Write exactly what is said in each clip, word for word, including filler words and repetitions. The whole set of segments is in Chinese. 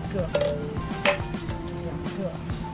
个，两个。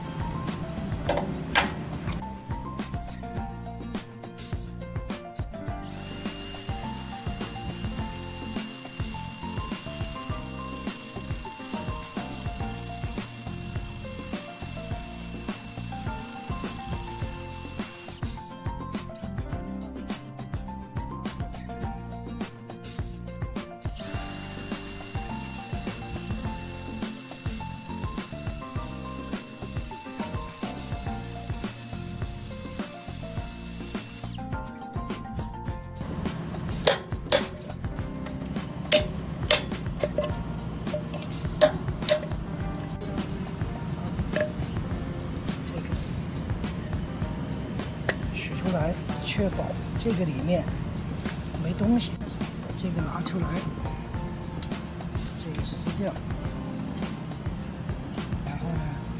出来，确保这个里面没东西。把这个拿出来，这个撕掉，然后呢，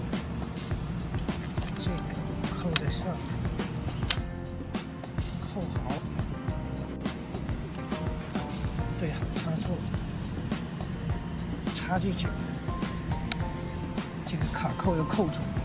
这个扣在上面，扣好。对，插错，插进去，这个卡扣要扣住。